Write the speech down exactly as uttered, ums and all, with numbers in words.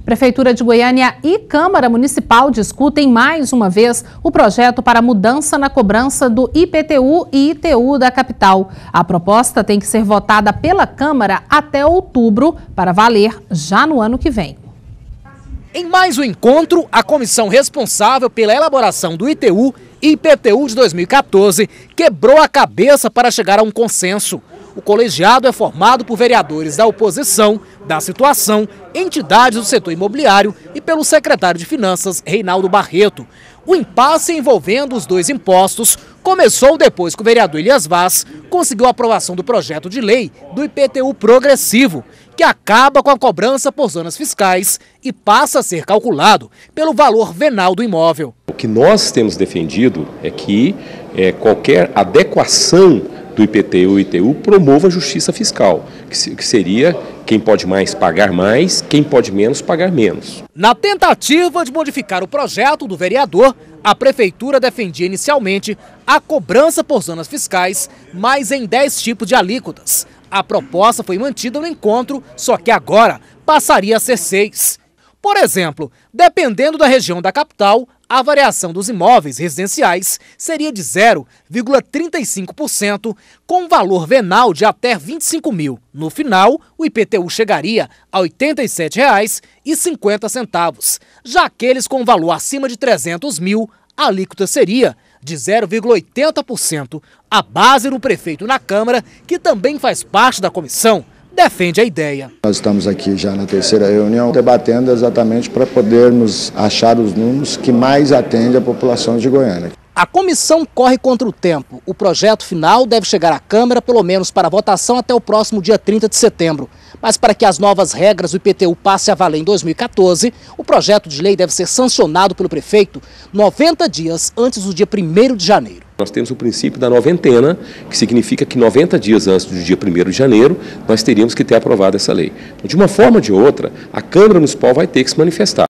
Prefeitura de Goiânia e Câmara Municipal discutem mais uma vez o projeto para mudança na cobrança do I P T U e I T U da capital. A proposta tem que ser votada pela Câmara até outubro para valer já no ano que vem. Em mais um encontro, a comissão responsável pela elaboração do I T U e I P T U de dois mil e quatorze quebrou a cabeça para chegar a um consenso. O colegiado é formado por vereadores da oposição, da situação, entidades do setor imobiliário e pelo secretário de Finanças, Reinaldo Barreto. O impasse envolvendo os dois impostos começou depois que o vereador Elias Vaz conseguiu a aprovação do projeto de lei do I P T U progressivo, que acaba com a cobrança por zonas fiscais e passa a ser calculado pelo valor venal do imóvel. O que nós temos defendido é que é, qualquer adequação do I P T U e I T U promova a justiça fiscal, que seria quem pode mais pagar mais, quem pode menos pagar menos. Na tentativa de modificar o projeto do vereador, a prefeitura defendia inicialmente a cobrança por zonas fiscais, mas em dez tipos de alíquotas. A proposta foi mantida no encontro, só que agora passaria a ser seis. Por exemplo, dependendo da região da capital, a variação dos imóveis residenciais seria de zero vírgula trinta e cinco por cento, com valor venal de até vinte e cinco mil. No final, o I P T U chegaria a oitenta e sete reais e cinquenta centavos. Já aqueles com valor acima de trezentos mil, a alíquota seria de zero vírgula oitenta por cento. A base no prefeito e na Câmara, que também faz parte da comissão, defende a ideia. Nós estamos aqui já na terceira reunião, debatendo exatamente para podermos achar os números que mais atendem a população de Goiânia. A comissão corre contra o tempo. O projeto final deve chegar à Câmara, pelo menos para votação, até o próximo dia trinta de setembro. Mas para que as novas regras do I P T U passem a valer em dois mil e quatorze, o projeto de lei deve ser sancionado pelo prefeito noventa dias antes do dia primeiro de janeiro. Nós temos o princípio da noventena, que significa que noventa dias antes do dia primeiro de janeiro, nós teríamos que ter aprovado essa lei. De uma forma ou de outra, a Câmara Municipal vai ter que se manifestar.